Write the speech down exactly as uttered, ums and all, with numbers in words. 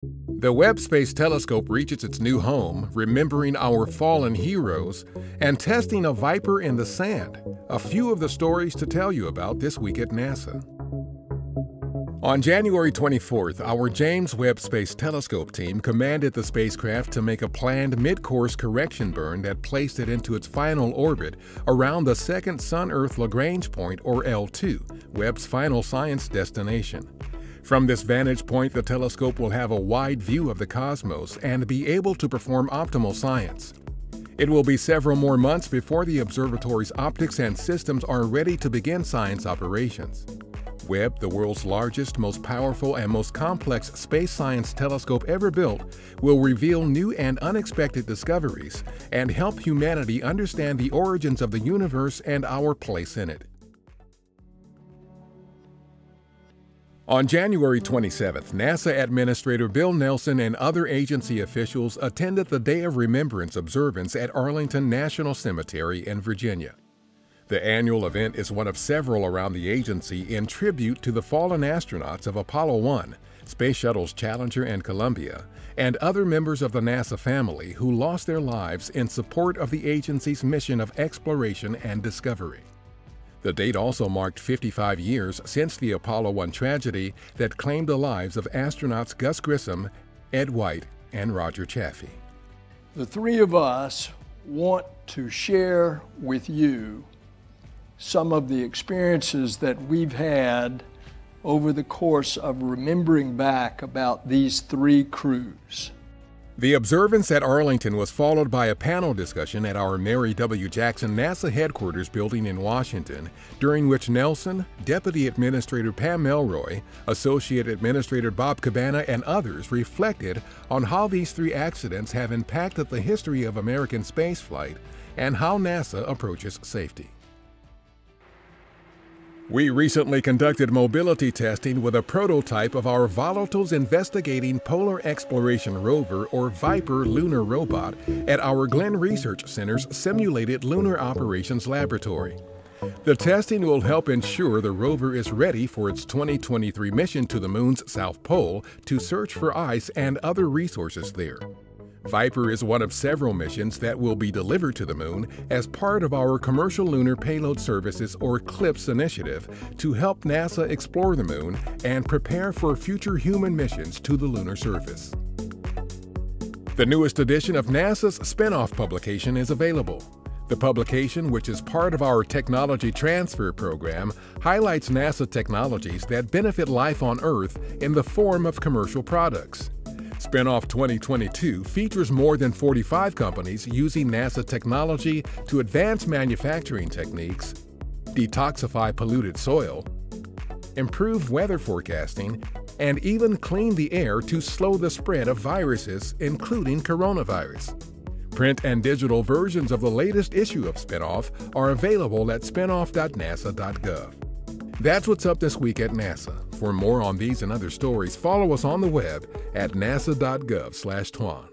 The Webb Space Telescope reaches its new home, remembering our fallen heroes, and testing a Viper in the sand. A few of the stories to tell you about this week at NASA. On January twenty-fourth, our James Webb Space Telescope team commanded the spacecraft to make a planned mid-course correction burn that placed it into its final orbit around the second Sun-Earth Lagrange point, or L two, Webb's final science destination. From this vantage point, the telescope will have a wide view of the cosmos and be able to perform optimal science. It will be several more months before the observatory's optics and systems are ready to begin science operations. Webb, the world's largest, most powerful, and most complex space science telescope ever built, will reveal new and unexpected discoveries and help humanity understand the origins of the universe and our place in it. On January twenty-seventh, NASA Administrator Bill Nelson and other agency officials attended the Day of Remembrance observance at Arlington National Cemetery in Virginia. The annual event is one of several around the agency in tribute to the fallen astronauts of Apollo one, Space Shuttles Challenger and Columbia, and other members of the NASA family who lost their lives in support of the agency's mission of exploration and discovery. The date also marked fifty-five years since the Apollo one tragedy that claimed the lives of astronauts Gus Grissom, Ed White, and Roger Chaffee. The three of us want to share with you some of the experiences that we've had over the course of remembering back about these three crews. The observance at Arlington was followed by a panel discussion at our Mary W. Jackson NASA headquarters building in Washington, during which Nelson, Deputy Administrator Pam Melroy, Associate Administrator Bob Cabana, and others reflected on how these three accidents have impacted the history of American spaceflight and how NASA approaches safety. We recently conducted mobility testing with a prototype of our Volatiles Investigating Polar Exploration Rover, or Viper, lunar robot at our Glenn Research Center's Simulated Lunar Operations Laboratory. The testing will help ensure the rover is ready for its twenty twenty-three mission to the Moon's South Pole to search for ice and other resources there. Viper is one of several missions that will be delivered to the Moon as part of our Commercial Lunar Payload Services, or CLPS initiative, to help NASA explore the Moon and prepare for future human missions to the lunar surface. The newest edition of NASA's spin-off publication is available. The publication, which is part of our Technology Transfer Program, highlights NASA technologies that benefit life on Earth in the form of commercial products. Spinoff twenty twenty-two features more than forty-five companies using NASA technology to advance manufacturing techniques, detoxify polluted soil, improve weather forecasting, and even clean the air to slow the spread of viruses, including coronavirus. Print and digital versions of the latest issue of Spinoff are available at spinoff dot nasa dot gov. That's what's up this week at NASA. For more on these and other stories, follow us on the web at nasa dot gov slash twan.